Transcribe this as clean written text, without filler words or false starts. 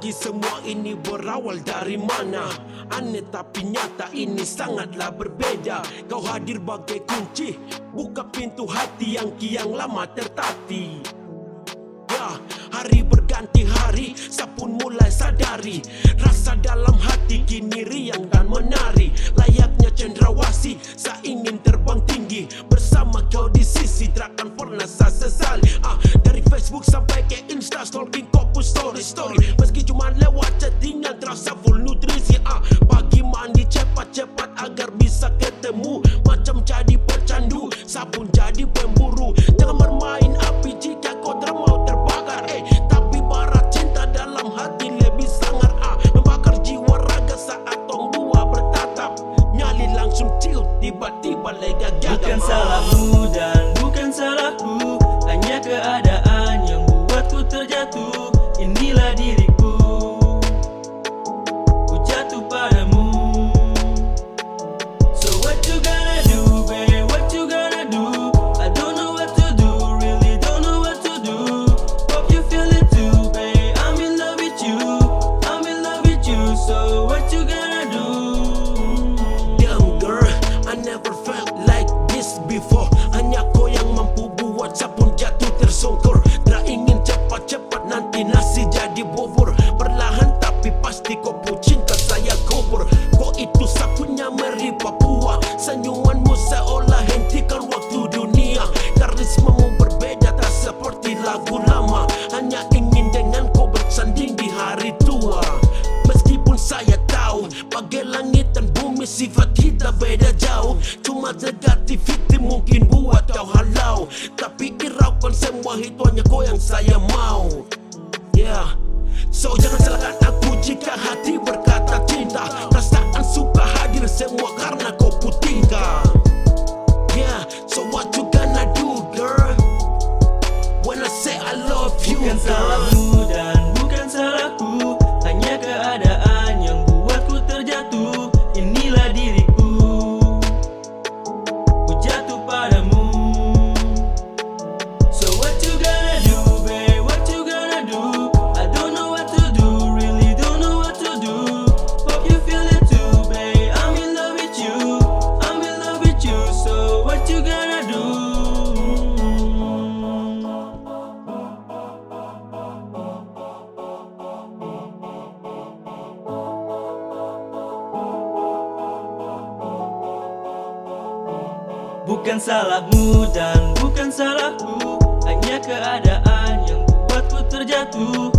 lagi semua ini berawal dari mana? Aneh tapi nyata ini sangatlah berbeda. Kau hadir bagai kunci, buka pintu hati yang kian lama tertati. Ya, hari berganti hari, saya pun mulai sadari rasa dalam hati kini riang dan menari. Layaknya cendrawasih, saya ingin terbang tinggi bersama kau di sisi, takkan pernah saya sesali. Dari Facebook sampai ke Insta, stalking kau pun story. Meski cuma lewat chattingan, terasa full nutrisi. Pagi mandi cepat-cepat agar bisa ketemu, macam jadi pecandu, saya pun jadi pemburu. Jangan bermain api jika kau mau terbakar, tapi bara cinta dalam hati lebih sangar. Membakar jiwa raga saat tong dua bertatap, nyali langsung ciut, tiba-tiba lega gagap. Bukan salahmu dan bukan salahku, hanya keadaan yang buatku terjatuh. Inilah diriku, ku jatuh padamu. So what you gonna do, babe? What you gonna do? I don't know what to do, really don't know what to do. Hope you feel it too, babe. I'm in love with you, I'm in love with you. So what you gonna do? Damn girl, I never felt like this before. Hanya kau yang mampu buat saya pun jatuh tersungkur. Tak ingin cepat-cepat nanti nasi jadi bubur. Perlahan tapi pasti kau pun cinta saya kubur. Kau itu saya punya Meri Papua. Senyumanmu seolah hentikan waktu dunia. Karismamu berbeda tak seperti lagu lama. Hanya ingin dengan kau bersanding di hari tua. Meskipun saya tahu bagai langit dan bumi sifat kita beda jauh. Cuma negativity mungkin buat kau halau, tapi iraukan semua itu hanya kau yang saya mau. Yeah, so jangan salahkan aku jika hati berkata cinta. Perasaan suka hadir semua karena kau putingkah. Yeah, so what you gonna do, girl, when I say I love you, Bukan girl? salahmu dan bukan salahku, hanya keadaan yang buatku terjatuh. Inilah diriku, ku jatuh padamu. So what you gonna do, babe? What you gonna do? I don't know what to do, really don't know what to do. Hope you feel it too, babe. I'm in love with you, I'm in love with you. So what you gonna do? Bukan salahmu dan bukan salahku, hanya keadaan yang buatku terjatuh.